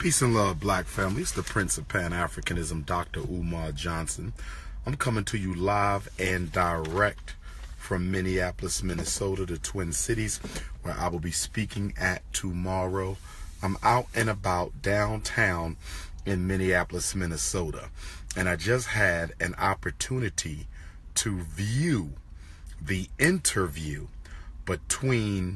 Peace and love, black family. It's the Prince of Pan-Africanism, Dr. Umar Johnson. I'm coming to you live and direct from Minneapolis, Minnesota, the Twin Cities, where I will be speaking at tomorrow. I'm out and about downtown in Minneapolis, Minnesota, and I just had an opportunity to view the interview between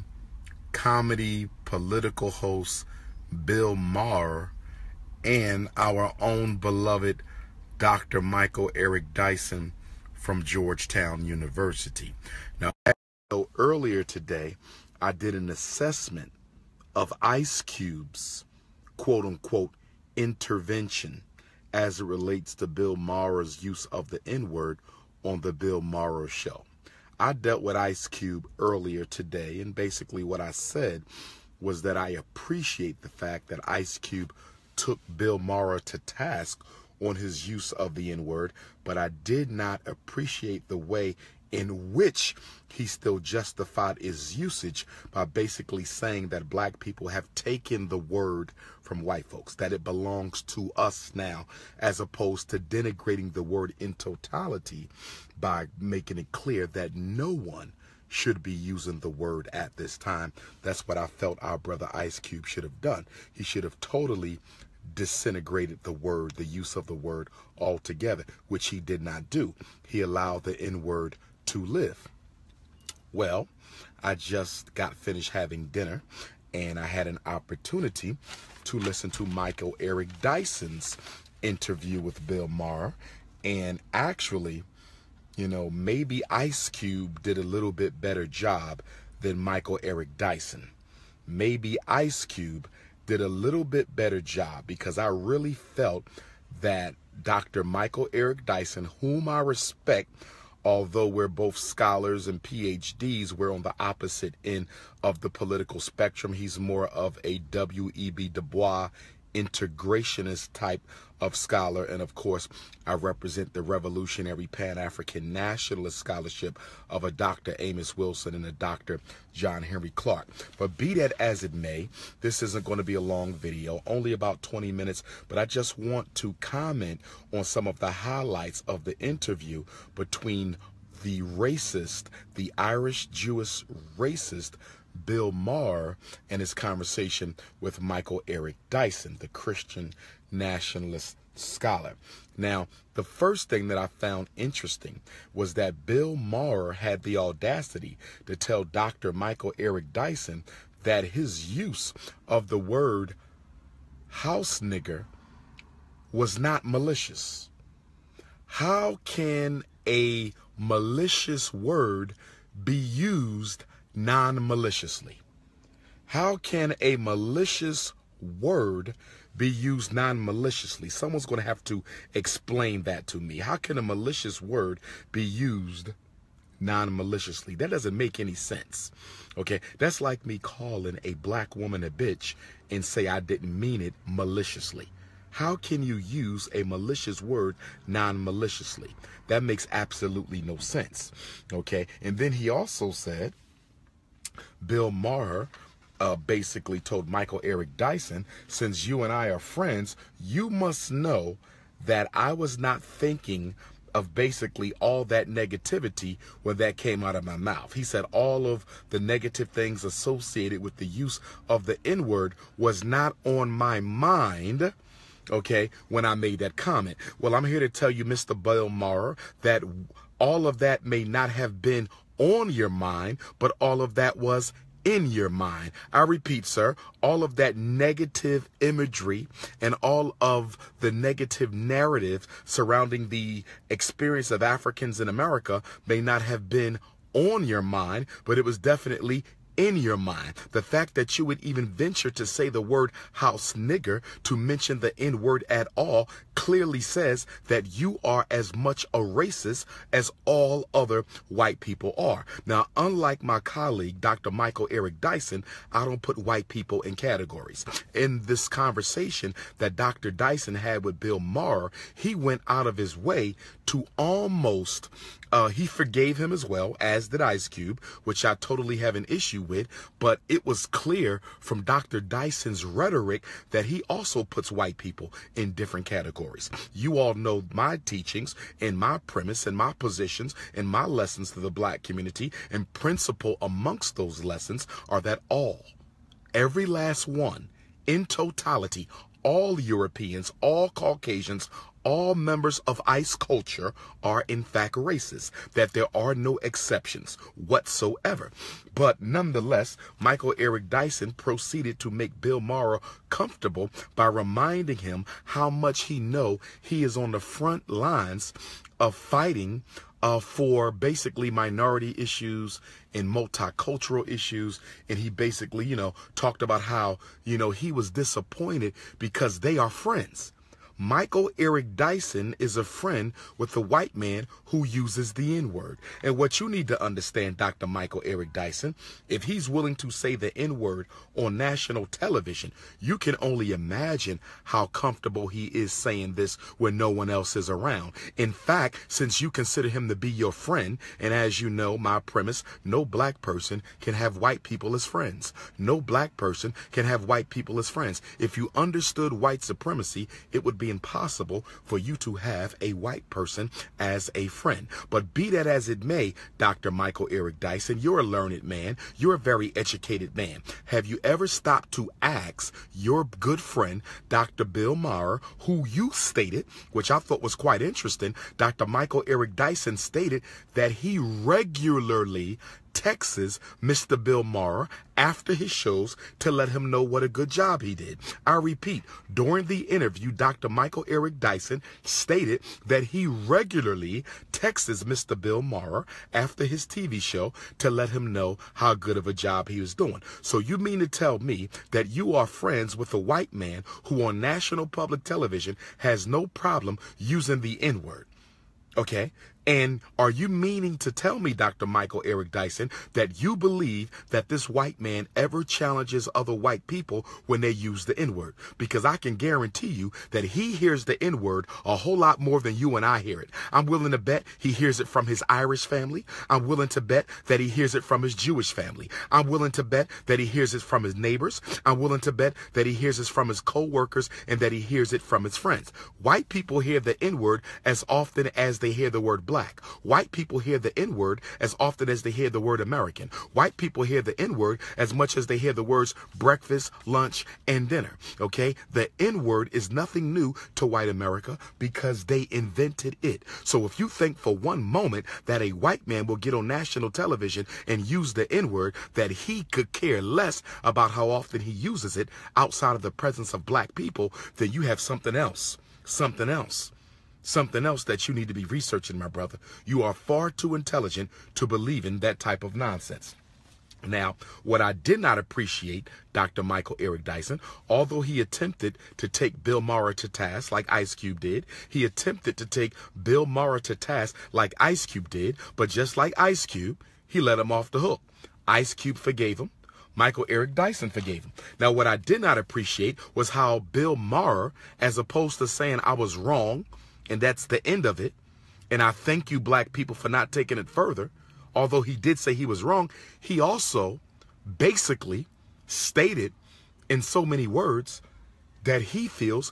comedy political host Bill Maher and our own beloved Dr. Michael Eric Dyson from Georgetown University. Now, earlier today, I did an assessment of Ice Cube's quote-unquote intervention as it relates to Bill Maher's use of the N-word on the Bill Maher Show. I dealt with Ice Cube earlier today, and basically what I said was that I appreciate the fact that Ice Cube took Bill Maher to task on his use of the N-word, but I did not appreciate the way in which he still justified his usage by basically saying that black people have taken the word from white folks, that it belongs to us now, as opposed to denigrating the word in totality by making it clear that no one should be using the word at this time. That's what I felt our brother Ice Cube should have done. He should have totally disintegrated the word, the use of the word altogether, which he did not do. He allowed the N-word to live. Well, I just got finished having dinner, and I had an opportunity to listen to Michael Eric Dyson's interview with Bill Maher, and actually, you know, maybe Ice Cube did a little bit better job than Michael Eric Dyson. Maybe Ice Cube did a little bit better job, because I really felt that Dr. Michael Eric Dyson, whom I respect, although we're both scholars and PhDs, we're on the opposite end of the political spectrum. He's more of a W.E.B. Du Bois integrationist type of scholar, and of course I represent the revolutionary Pan-African nationalist scholarship of a Dr. Amos Wilson and a Dr. John Henry Clark. But be that as it may, this isn't going to be a long video, only about 20 minutes, but I just want to comment on some of the highlights of the interview between the racist, the Irish Jewish racist Bill Maher and his conversation with Michael Eric Dyson, the Christian nationalist scholar. Now, the first thing that I found interesting was that Bill Maher had the audacity to tell Dr. Michael Eric Dyson that his use of the word house nigger was not malicious. How can a malicious word be used non-maliciously? How can a malicious word be used non-maliciously? Someone's going to have to explain that to me. How can a malicious word be used non-maliciously? That doesn't make any sense. Okay, that's like me calling a black woman a bitch and say I didn't mean it maliciously. How can you use a malicious word non-maliciously? That makes absolutely no sense. Okay, and then he also said, Bill Maher basically told Michael Eric Dyson, since you and I are friends, you must know that I was not thinking of basically all that negativity when that came out of my mouth. He said all of the negative things associated with the use of the N-word was not on my mind, okay, when I made that comment. Well, I'm here to tell you, Mr. Bill Maher, that all of that may not have been on your mind, but all of that was in your mind. I repeat, sir, all of that negative imagery and all of the negative narrative surrounding the experience of Africans in America may not have been on your mind, but it was definitely in your mind. The fact that you would even venture to say the word house nigger, to mention the N-word at all, clearly says that you are as much a racist as all other white people are. Now, unlike my colleague, Dr. Michael Eric Dyson, I don't put white people in categories. In this conversation that Dr. Dyson had with Bill Maher, he went out of his way to almost He forgave him as well, as did Ice Cube, which I totally have an issue with. But it was clear from Dr. Dyson's rhetoric that he also puts white people in different categories. You all know my teachings and my premise and my positions and my lessons to the black community. And principle amongst those lessons are that every last one, in totality, all Europeans, all Caucasians, all members of ICE culture are in fact racist, that there are no exceptions whatsoever. But nonetheless, Michael Eric Dyson proceeded to make Bill Maher comfortable by reminding him how much he is on the front lines of fighting for basically minority issues and multicultural issues. And he basically, talked about how, he was disappointed because they are friends. Michael Eric Dyson is a friend with the white man who uses the N-word. And what you need to understand, Dr. Michael Eric Dyson, if he's willing to say the N-word on national television, you can only imagine how comfortable he is saying this when no one else is around. In fact, since you consider him to be your friend, and as you know, my premise, no black person can have white people as friends. No black person can have white people as friends. If you understood white supremacy, it would be impossible for you to have a white person as a friend. But be that as it may, Dr. Michael Eric Dyson, you're a learned man. You're a very educated man. Have you ever stopped to ask your good friend, Dr. Bill Maher, who you stated, which I thought was quite interesting, Dr. Michael Eric Dyson stated that he regularly texts Mr. Bill Maher after his shows to let him know what a good job he did. I repeat, during the interview, Dr. Michael Eric Dyson stated that he regularly texts Mr. Bill Maher after his TV show to let him know how good of a job he was doing. So you mean to tell me that you are friends with a white man who on national public television has no problem using the N-word? Okay? And are you meaning to tell me, Dr. Michael Eric Dyson, that you believe that this white man ever challenges other white people when they use the N-word? Because I can guarantee you that he hears the N-word a whole lot more than you and I hear it. I'm willing to bet he hears it from his Irish family. I'm willing to bet that he hears it from his Jewish family. I'm willing to bet that he hears it from his neighbors. I'm willing to bet that he hears it from his co-workers and that he hears it from his friends. White people hear the N-word as often as they hear the word black. White people hear the N-word as often as they hear the word American. White people hear the N-word as much as they hear the words breakfast, lunch, and dinner. Okay? The N-word is nothing new to white America because they invented it. So if you think for one moment that a white man will get on national television and use the N-word, that he could care less about how often he uses it outside of the presence of black people, then you have something else. Something else that you need to be researching, my brother. You are far too intelligent to believe in that type of nonsense. Now, what I did not appreciate, Dr. Michael Eric Dyson, although he attempted to take Bill Maher to task like Ice Cube did, he attempted to take Bill Maher to task like Ice Cube did, but just like Ice Cube, he let him off the hook. Ice Cube forgave him. Michael Eric Dyson forgave him. Now, what I did not appreciate was how Bill Maher, as opposed to saying I was wrong, and that's the end of it, and I thank you black people for not taking it further, although he did say he was wrong, he also basically stated in so many words that he feels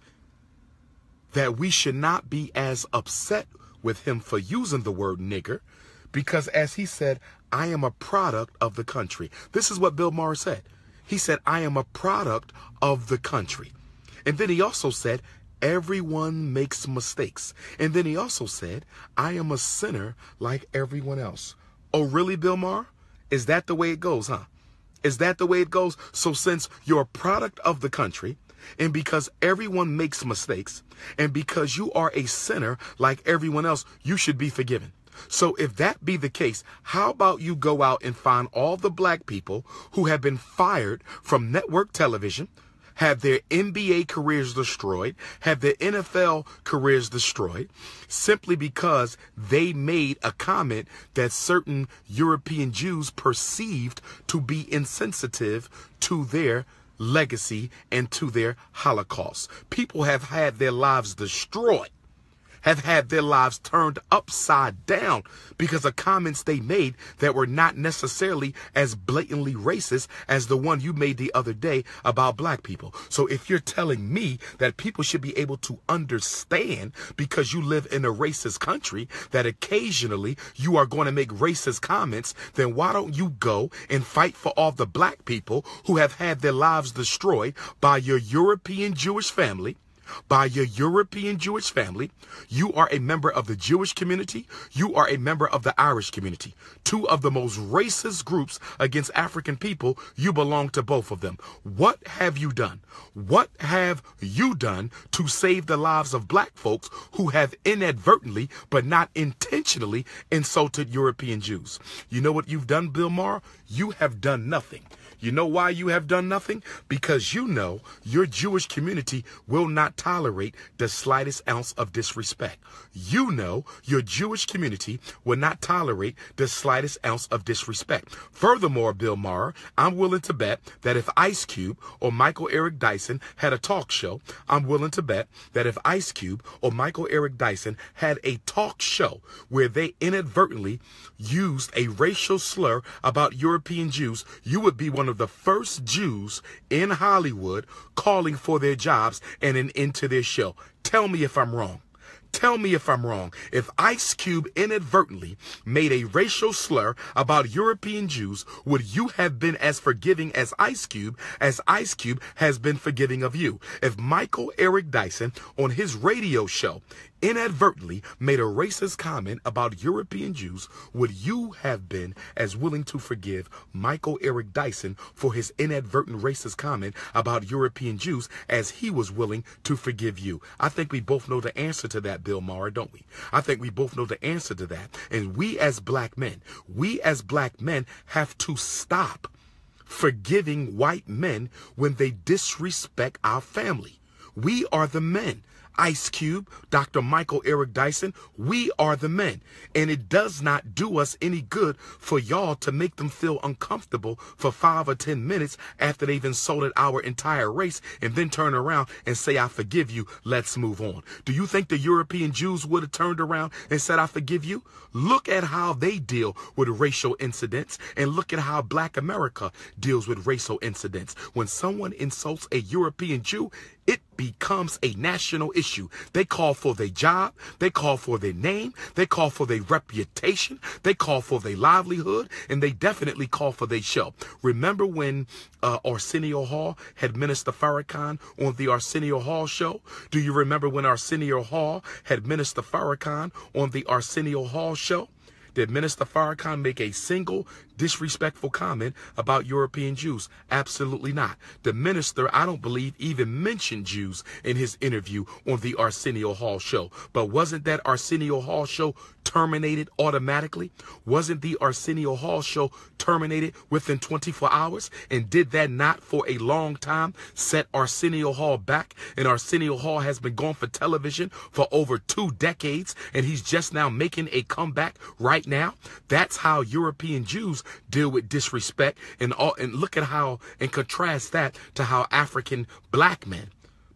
that we should not be as upset with him for using the word nigger because, as he said, I am a product of the country. This is what Bill Maher said. He said, I am a product of the country. And then he also said, everyone makes mistakes. And then he also said, I am a sinner like everyone else. Oh, really, Bill Maher? Is that the way it goes, huh? Is that the way it goes? So since you're a product of the country, and because everyone makes mistakes, and because you are a sinner like everyone else, you should be forgiven. So if that be the case, how about you go out and find all the black people who have been fired from network television, have their NBA careers destroyed, have their NFL careers destroyed, simply because they made a comment that certain European Jews perceived to be insensitive to their legacy and to their Holocaust. People have had their lives destroyed, have had their lives turned upside down because of comments they made that were not necessarily as blatantly racist as the one you made the other day about black people. So if you're telling me that people should be able to understand because you live in a racist country that occasionally you are going to make racist comments, then why don't you go and fight for all the black people who have had their lives destroyed by your European Jewish family? You are a member of the Jewish community. You are a member of the Irish community. Two of the most racist groups against African people. You belong to both of them. What have you done? What have you done to save the lives of black folks who have inadvertently, but not intentionally, insulted European Jews? You know what you've done, Bill Maher? You have done nothing. You know why you have done nothing? Because you know your Jewish community will not tolerate the slightest ounce of disrespect. You know your Jewish community will not tolerate the slightest ounce of disrespect. Furthermore, Bill Maher, I'm willing to bet that if Ice Cube or Michael Eric Dyson had a talk show, I'm willing to bet that if Ice Cube or Michael Eric Dyson had a talk show where they inadvertently used a racial slur about European Jews, you would be one of the first Jews in Hollywood calling for their jobs and an end to their show. Tell me if I'm wrong. Tell me if I'm wrong. If Ice Cube inadvertently made a racial slur about European Jews, would you have been as forgiving as Ice Cube has been forgiving of you? If Michael Eric Dyson on his radio show inadvertently made a racist comment about European Jews, would you have been as willing to forgive Michael Eric Dyson for his inadvertent racist comment about European Jews as he was willing to forgive you? I think we both know the answer to that, Bill Maher, don't we? I think we both know the answer to that. And we as black men have to stop forgiving white men when they disrespect our family. We are the men. Ice Cube, Dr. Michael Eric Dyson, we are the men. And it does not do us any good for y'all to make them feel uncomfortable for 5 or 10 minutes after they've insulted our entire race and then turn around and say, I forgive you, let's move on. Do you think the European Jews would have turned around and said, I forgive you? Look at how they deal with racial incidents, and look at how Black America deals with racial incidents. When someone insults a European Jew, it becomes a national issue. They call for their job. They call for their name. They call for their reputation. They call for their livelihood. And they definitely call for their show. Remember when Arsenio Hall had Minister Farrakhan on the Arsenio Hall show? Do you remember when Arsenio Hall had Minister Farrakhan on the Arsenio Hall show? Did Minister Farrakhan make a single disrespectful comment about European Jews? Absolutely not. The minister, I don't believe, even mentioned Jews in his interview on the Arsenio Hall show. But wasn't that Arsenio Hall show terminated automatically? Wasn't the Arsenio Hall show terminated within 24 hours? And did that not for a long time set Arsenio Hall back? And Arsenio Hall has been gone for television for over 2 decades, and he's just now making a comeback right now. That's how European Jews deal with disrespect, and look at how, and contrast that to how African black men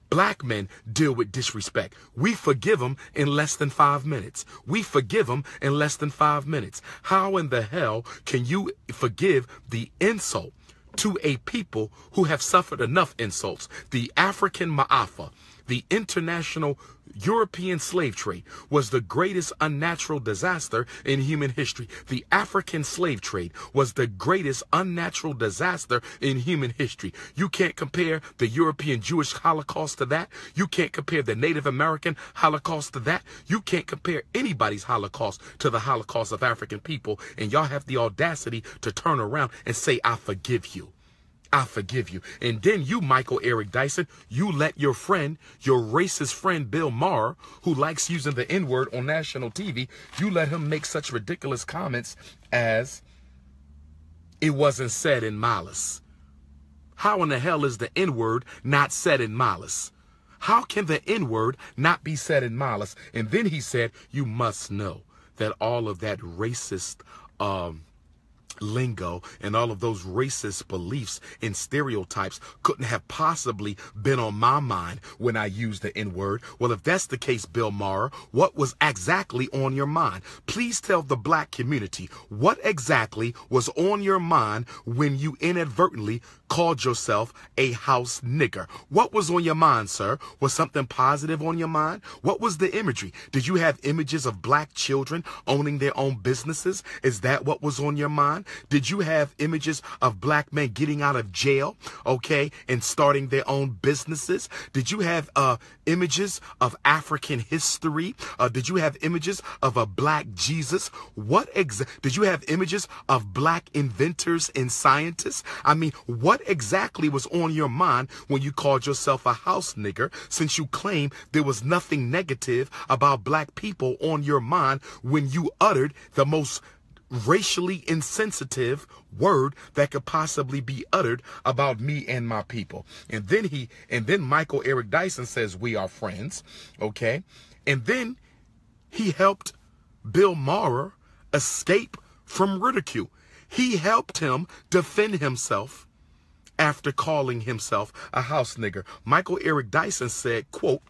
deal with disrespect. We forgive them in less than 5 minutes. We forgive them in less than 5 minutes. How in the hell can you forgive the insult to a people who have suffered enough insults? The African Ma'afa, the international European slave trade, was the greatest unnatural disaster in human history. The African slave trade was the greatest unnatural disaster in human history. You can't compare the European Jewish Holocaust to that. You can't compare the Native American Holocaust to that. You can't compare anybody's Holocaust to the Holocaust of African people. And y'all have the audacity to turn around and say, I forgive you. I forgive you. And then you, Michael Eric Dyson, you let your friend, your racist friend, Bill Maher, who likes using the N-word on national TV, you let him make such ridiculous comments as, it wasn't said in malice. How in the hell is the N-word not said in malice? How can the N-word not be said in malice? And then he said, you must know that all of that racist lingo and all of those racist beliefs and stereotypes couldn't have possibly been on my mind when I used the N-word. Well, if that's the case, Bill Maher, what was exactly on your mind? Please tell the black community what exactly was on your mind when you inadvertently called yourself a house nigger. What was on your mind, sir? Was something positive on your mind? What was the imagery? Did you have images of black children owning their own businesses? Is that what was on your mind? Did you have images of black men getting out of jail, okay, and starting their own businesses? Did you have images of African history? Did you have images of a black Jesus? What did you have images of black inventors and scientists? I mean, what exactly was on your mind when you called yourself a house nigger, since you claim there was nothing negative about black people on your mind when you uttered the most racially insensitive word that could possibly be uttered about me and my people? And then Michael Eric Dyson says we are friends, okay? And then he helped Bill Maher escape from ridicule. He helped him defend himself after calling himself a house nigger. Michael Eric Dyson said, quote,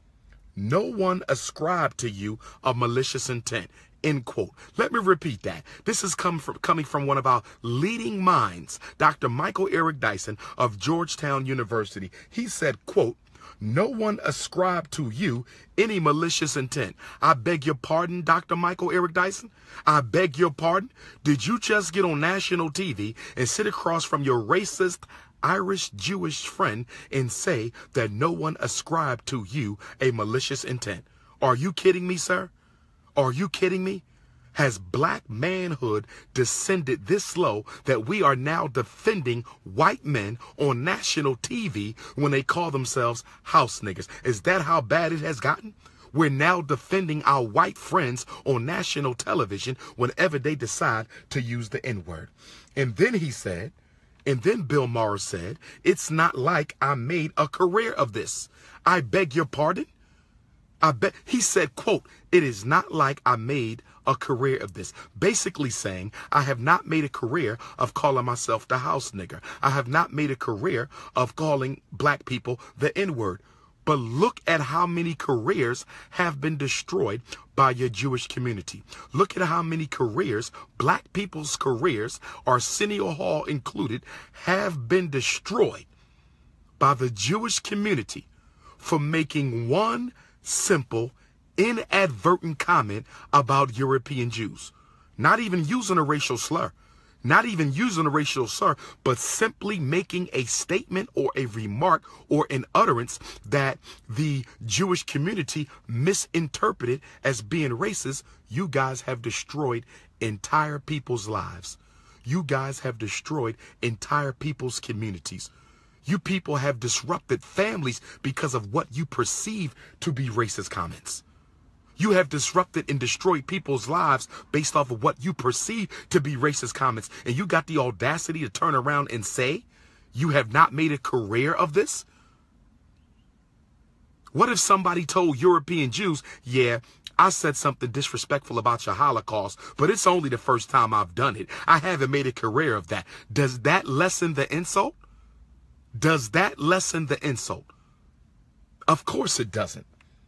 "No one ascribed to you a malicious intent," end quote. Let me repeat that. This is coming from one of our leading minds, Dr. Michael Eric Dyson of Georgetown University. He said, quote, "No one ascribed to you any malicious intent." I beg your pardon, Dr. Michael Eric Dyson? I beg your pardon? Did you just get on national TV and sit across from your racist Irish Jewish friend and say that no one ascribed to you a malicious intent? Are you kidding me, sir? Are you kidding me? Has black manhood descended this low that we are now defending white men on national TV when they call themselves house niggas? Is that how bad it has gotten? We're now defending our white friends on national television whenever they decide to use the N-word. And then Bill Maher said, "It's not like I made a career of this." I beg your pardon? He said, quote, "It is not like I made a career of this." Basically saying, I have not made a career of calling myself the house nigger. I have not made a career of calling black people the N-word. But look at how many careers have been destroyed by your Jewish community. Look at how many careers, black people's careers, Arsenio Hall included, have been destroyed by the Jewish community for making one simple, inadvertent comment about European Jews. Not even using a racial slur. Not even using a racial slur, but simply making a statement or a remark or an utterance that the Jewish community misinterpreted as being racist. You guys have destroyed entire people's lives. You guys have destroyed entire people's communities. You people have disrupted families because of what you perceive to be racist comments. You have disrupted and destroyed people's lives based off of what you perceive to be racist comments. And you got the audacity to turn around and say you have not made a career of this? What if somebody told European Jews, "Yeah, I said something disrespectful about your Holocaust, but it's only the first time I've done it. I haven't made a career of that." Does that lessen the insult? Does that lessen the insult? Of course it doesn't.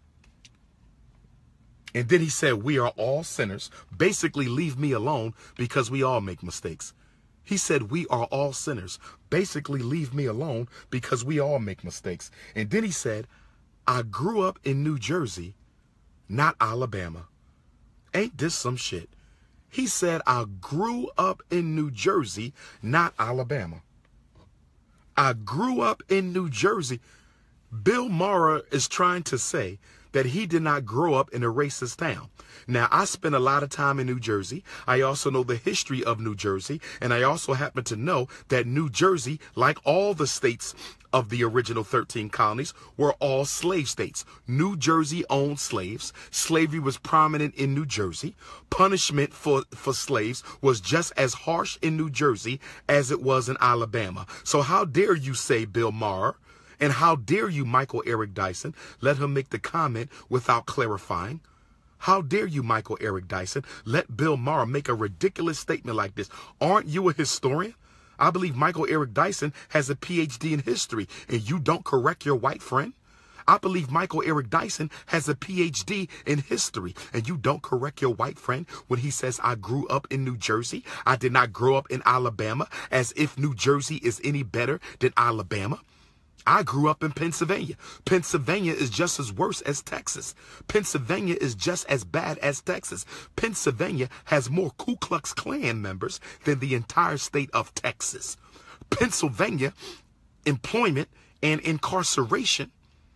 And then he said, "We are all sinners." Basically, leave me alone because we all make mistakes. He said, "We are all sinners." Basically, leave me alone because we all make mistakes. And then he said, "I grew up in New Jersey, not Alabama." Ain't this some shit? He said, "I grew up in New Jersey, not Alabama." I grew up in New Jersey. Bill Maher is trying to say that he did not grow up in a racist town. Now, I spent a lot of time in New Jersey. I also know the history of New Jersey, and I also happen to know that New Jersey, like all the states of the original 13 colonies, were all slave states. New Jersey owned slaves. Slavery was prominent in New Jersey. Punishment for slaves was just as harsh in New Jersey as it was in Alabama. So how dare you say, Bill Maher, and how dare you, Michael Eric Dyson, let him make the comment without clarifying? How dare you, Michael Eric Dyson, let Bill Maher make a ridiculous statement like this? Aren't you a historian? I believe Michael Eric Dyson has a PhD in history, and you don't correct your white friend? I believe Michael Eric Dyson has a PhD in history, and you don't correct your white friend when he says, I grew up in New Jersey. I did not grow up in Alabama, as if New Jersey is any better than Alabama. I grew up in Pennsylvania. Pennsylvania is just as worse as Texas. Pennsylvania is just as bad as Texas. Pennsylvania has more Ku Klux Klan members than the entire state of Texas. Pennsylvania, employment and incarceration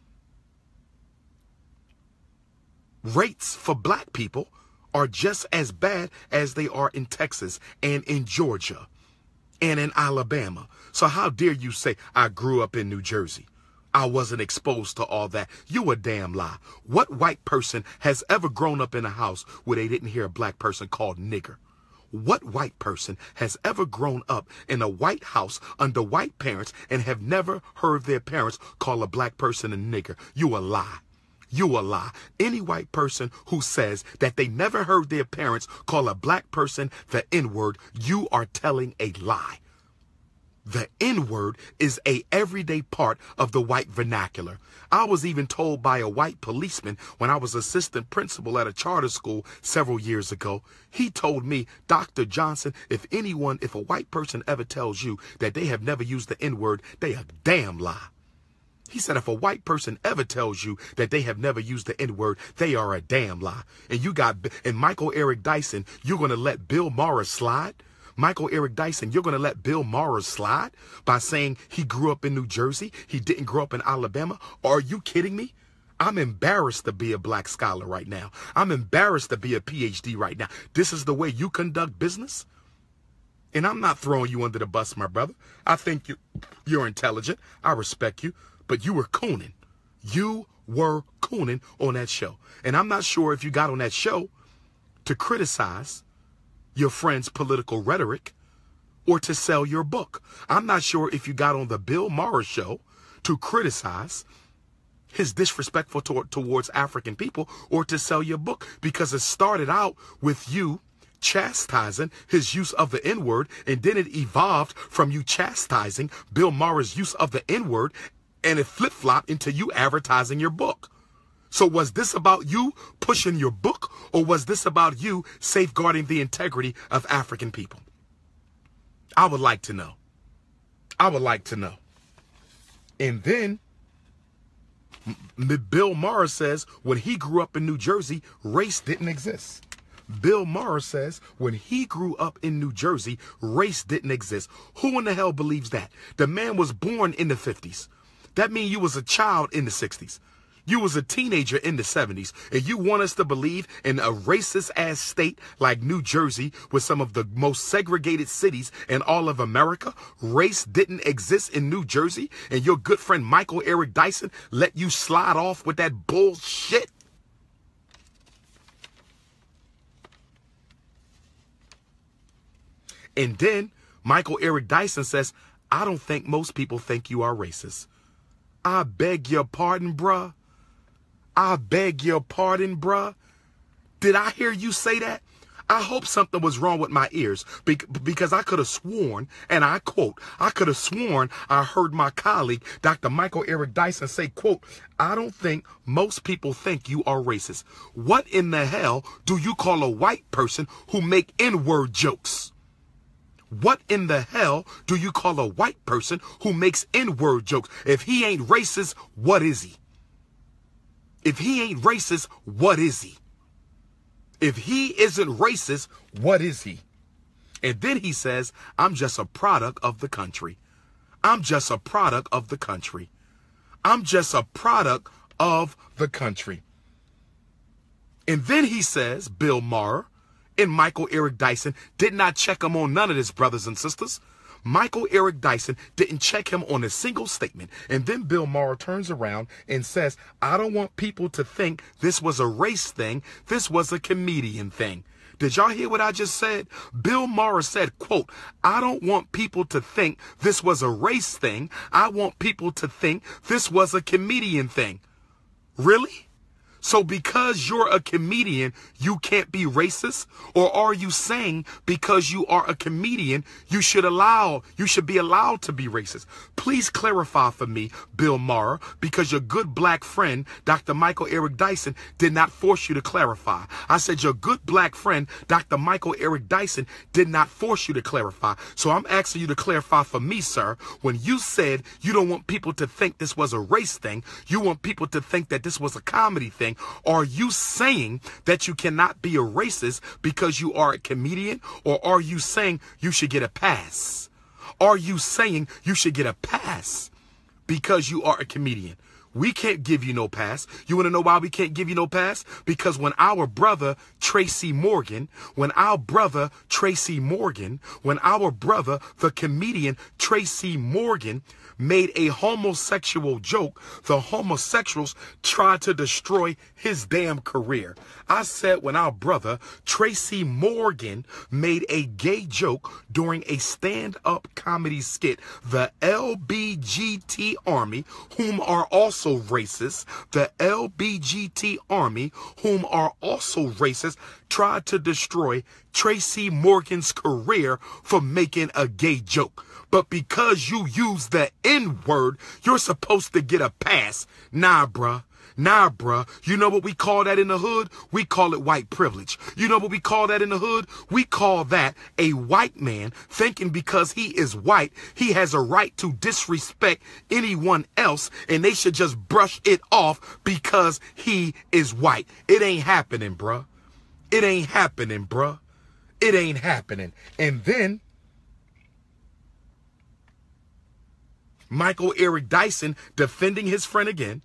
rates for black people are just as bad as they are in Texas and in Georgia and in Alabama. So how dare you say, I grew up in New Jersey? I wasn't exposed to all that. You a damn lie. What white person has ever grown up in a house where they didn't hear a black person called nigger? What white person has ever grown up in a white house under white parents and have never heard their parents call a black person a nigger? You a lie. You a lie. Any white person who says that they never heard their parents call a black person the N-word, you are telling a lie. The N-word is a everyday part of the white vernacular. I was even told by a white policeman when I was assistant principal at a charter school several years ago. He told me, Dr. Johnson, if a white person ever tells you that they have never used the N-word, they a damn lie. He said, if a white person ever tells you that they have never used the N-word, they are a damn lie. And Michael Eric Dyson, you're going to let Bill Maher slide? Michael Eric Dyson, you're going to let Bill Maher slide by saying he grew up in New Jersey, he didn't grow up in Alabama? Are you kidding me? I'm embarrassed to be a black scholar right now. I'm embarrassed to be a PhD right now. This is the way you conduct business? And I'm not throwing you under the bus, my brother. I think you're intelligent. I respect you. But you were cooning. You were cooning on that show. And I'm not sure if you got on that show to criticize your friend's political rhetoric or to sell your book. I'm not sure if you got on the Bill Maher show to criticize his disrespectful towards African people or to sell your book, because it started out with you chastising his use of the N-word, and then it evolved from you chastising Bill Maher's use of the N-word, and it flip-flopped into you advertising your book. So was this about you pushing your book, or was this about you safeguarding the integrity of African people? I would like to know. I would like to know. And then Bill Maher says when he grew up in New Jersey, race didn't exist. Bill Maher says when he grew up in New Jersey, race didn't exist. Who in the hell believes that? The man was born in the 50s. That means you was a child in the 60s. You was a teenager in the 70s. And you want us to believe in a racist-ass state like New Jersey, with some of the most segregated cities in all of America? Race didn't exist in New Jersey, and your good friend Michael Eric Dyson let you slide off with that bullshit? And then Michael Eric Dyson says, I don't think most people think you are racist. I beg your pardon, bruh. I beg your pardon, bruh. Did I hear you say that? I hope something was wrong with my ears, because I could have sworn, and I quote, I could have sworn I heard my colleague, Dr. Michael Eric Dyson, say, quote, I don't think most people think you are racist. What in the hell do you call a white person who make N-word jokes? What in the hell do you call a white person who makes N-word jokes? If he ain't racist, what is he? If he ain't racist, what is he? If he isn't racist, what is he? And then he says, I'm just a product of the country. I'm just a product of the country. I'm just a product of the country. And then he says, Bill Maher and Michael Eric Dyson did not check him on none of this, brothers and sisters. Michael Eric Dyson didn't check him on a single statement. And then Bill Maher turns around and says, I don't want people to think this was a race thing. This was a comedian thing. Did y'all hear what I just said? Bill Maher said, quote, I don't want people to think this was a race thing. I want people to think this was a comedian thing. Really? So because you're a comedian, you can't be racist? Or are you saying because you are a comedian, you should be allowed to be racist? Please clarify for me, Bill Maher, because your good black friend, Dr. Michael Eric Dyson, did not force you to clarify. I said your good black friend, Dr. Michael Eric Dyson, did not force you to clarify. So I'm asking you to clarify for me, sir, when you said you don't want people to think this was a race thing, you want people to think that this was a comedy thing. Are you saying that you cannot be a racist because you are a comedian? Or are you saying you should get a pass? Are you saying you should get a pass because you are a comedian? We can't give you no pass. You want to know why we can't give you no pass? Because when our brother Tracy Morgan, the comedian Tracy Morgan, made a homosexual joke, the homosexuals tried to destroy his damn career. I said when our brother Tracy Morgan made a gay joke during a stand-up comedy skit, the LBGT Army, whom are also racist, tried to destroy Tracy Morgan's career for making a gay joke. But because you use the N-word, you're supposed to get a pass. Nah, bruh. You know what we call that in the hood? We call it white privilege. You know what we call that in the hood? We call that a white man thinking because he is white, he has a right to disrespect anyone else, and they should just brush it off because he is white. It ain't happening, bruh. It ain't happening. And then Michael Eric Dyson defending his friend again.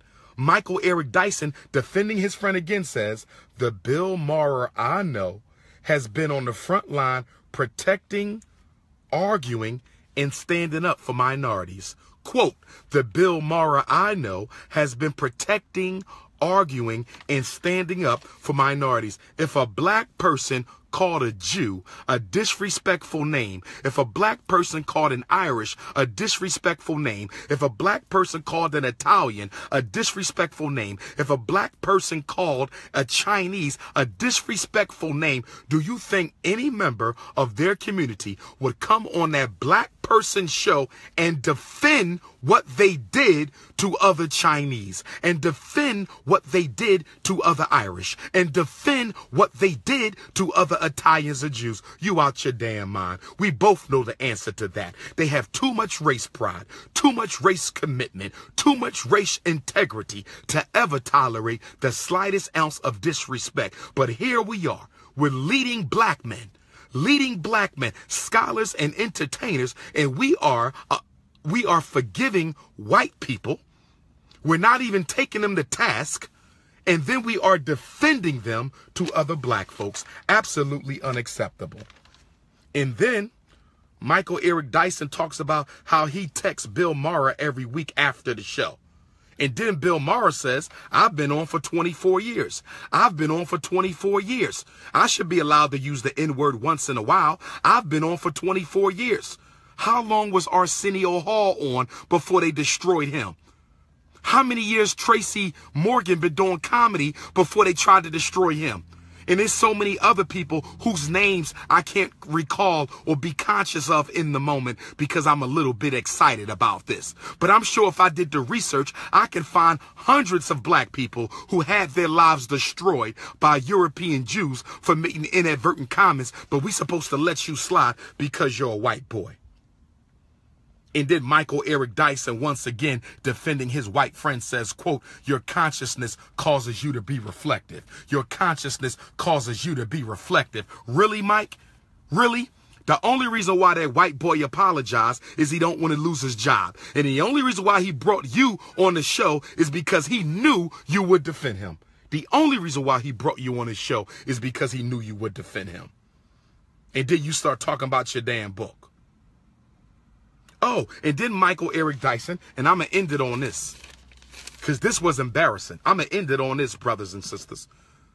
Says, the Bill Maher I know has been on the front line protecting, arguing, and standing up for minorities. Quote, the Bill Maher I know has been protecting, arguing, and standing up for minorities. If a black person called a Jew a disrespectful name, if a black person called an Irish a disrespectful name, if a black person called an Italian a disrespectful name, if a black person called a Chinese a disrespectful name, do you think any member of their community would come on that black person show and defend what they did to other Chinese, and defend what they did to other Irish, and defend what they did to other Italians or Jews? You out your damn mind. We both know the answer to that. They have too much race pride, too much race commitment, too much race integrity to ever tolerate the slightest ounce of disrespect. But here we are, we're leading black men, scholars and entertainers, and we are forgiving white people. We're not even taking them to task. And then we are defending them to other black folks. Absolutely unacceptable. And then Michael Eric Dyson talks about how he texts Bill Maher every week after the show. And then Bill Maher says, I've been on for 24 years. I should be allowed to use the N-word once in a while. I've been on for 24 years. How long was Arsenio Hall on before they destroyed him? How many years Tracy Morgan been doing comedy before they tried to destroy him? And there's so many other people whose names I can't recall or be conscious of in the moment because I'm a little bit excited about this. But I'm sure if I did the research, I can find hundreds of black people who had their lives destroyed by European Jews for making inadvertent comments, but we supposed to let you slide because you're a white boy. And then Michael Eric Dyson, once again defending his white friend, says, quote, your consciousness causes you to be reflective. Really, Mike? Really? The only reason why that white boy apologized is he don't want to lose his job. And the only reason why he brought you on the show is because he knew you would defend him. The only reason why he brought you on his show is because he knew you would defend him. And then you start talking about your damn book. Oh, and then Michael Eric Dyson, and I'm going to end it on this, because this was embarrassing. I'm going to end it on this, brothers and sisters.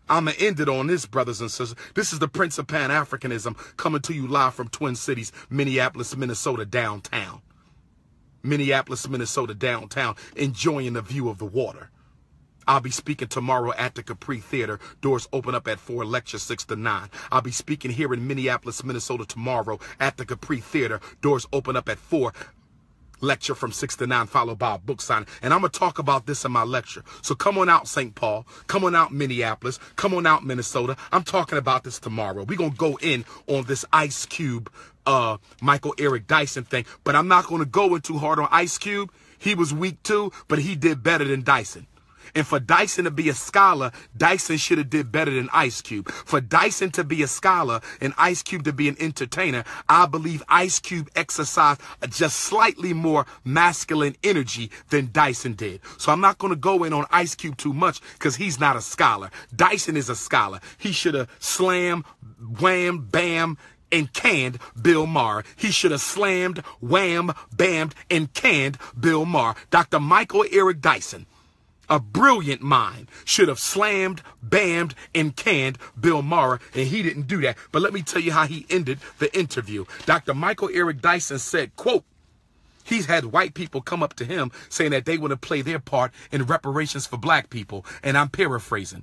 This is the Prince of Pan-Africanism coming to you live from Twin Cities, Minneapolis, Minnesota, downtown. Enjoying the view of the water. I'll be speaking tomorrow at the Capri Theater. Doors open up at 4, lecture 6 to 9. I'll be speaking here in Minneapolis, Minnesota tomorrow at the Capri Theater. Doors open up at 4. Lecture from 6 to 9, followed by a book signing. And I'm going to talk about this in my lecture. So come on out, St. Paul. Come on out, Minneapolis. Come on out, Minnesota. I'm talking about this tomorrow. We're going to go in on this Ice Cube, Michael Eric Dyson thing. But I'm not going to go in too hard on Ice Cube. He was weak too, but he did better than Dyson. And for Dyson to be a scholar, Dyson should have did better than Ice Cube. For Dyson to be a scholar and Ice Cube to be an entertainer, I believe Ice Cube exercised a just slightly more masculine energy than Dyson did. So I'm not going to go in on Ice Cube too much because he's not a scholar. Dyson is a scholar. He should have slammed, wham, bam, and canned Bill Maher. He should have slammed, wham, bammed, and canned Bill Maher. Dr. Michael Eric Dyson, a brilliant mind, should have slammed, bammed, and canned Bill Maher, and he didn't do that. But let me tell you how he ended the interview. Dr. Michael Eric Dyson said, quote, he's had white people come up to him saying that they want to play their part in reparations for black people. And I'm paraphrasing.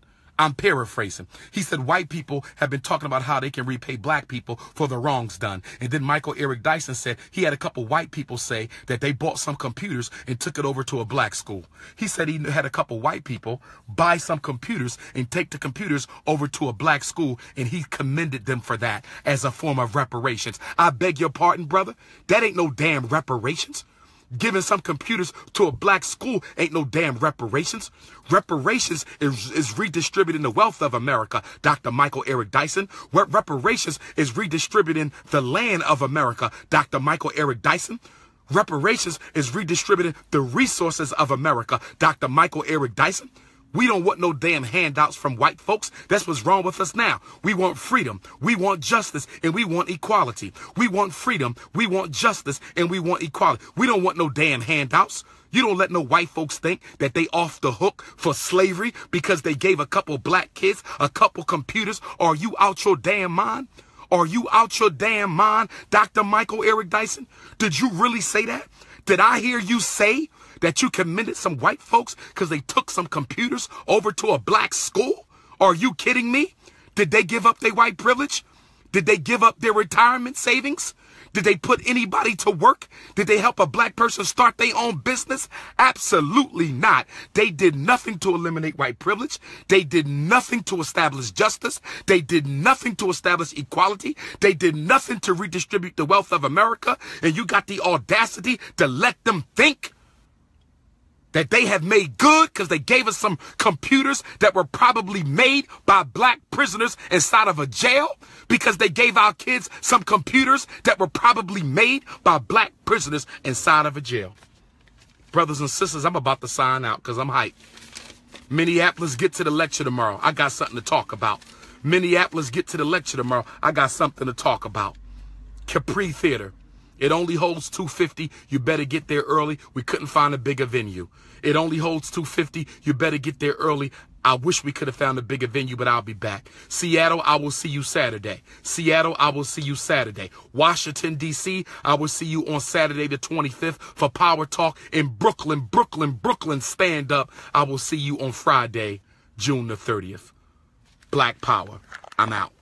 He said white people have been talking about how they can repay black people for the wrongs done. And then Michael Eric Dyson said he had a couple white people say that they bought some computers and took it over to a black school. He said he had a couple white people buy some computers and take the computers over to a black school, and he commended them for that as a form of reparations. I beg your pardon, brother. That ain't no damn reparations. Giving some computers to a black school ain't no damn reparations. Reparations is redistributing the wealth of America, Dr. Michael Eric Dyson. Reparations is redistributing the land of America, Dr. Michael Eric Dyson. Reparations is redistributing the resources of America, Dr. Michael Eric Dyson. We don't want no damn handouts from white folks. That's what's wrong with us now. We want freedom. We want justice, and we want equality. We want freedom. We want justice, and we want equality. We don't want no damn handouts. You don't let no white folks think that they off the hook for slavery because they gave a couple black kids a couple computers. Are you out your damn mind? Are you out your damn mind, Dr. Michael Eric Dyson? Did you really say that? Did I hear you say that you commended some white folks because they took some computers over to a black school? Are you kidding me? Did they give up their white privilege? Did they give up their retirement savings? Did they put anybody to work? Did they help a black person start their own business? Absolutely not. They did nothing to eliminate white privilege. They did nothing to establish justice. They did nothing to establish equality. They did nothing to redistribute the wealth of America. And you got the audacity to let them think that they have made good because they gave us some computers that were probably made by black prisoners inside of a jail, because they gave our kids some computers that were probably made by black prisoners inside of a jail. Brothers and sisters, I'm about to sign out because I'm hyped. Minneapolis, get to the lecture tomorrow. I got something to talk about. Minneapolis, get to the lecture tomorrow. I got something to talk about. Capri Theater. It only holds 250. You better get there early. We couldn't find a bigger venue. It only holds 250. You better get there early. I wish we could have found a bigger venue, but I'll be back. Seattle, I will see you Saturday. Seattle, I will see you Saturday. Washington, D.C., I will see you on Saturday the 25th for Power Talk. In Brooklyn, stand up. I will see you on Friday, June the 30th. Black Power. I'm out.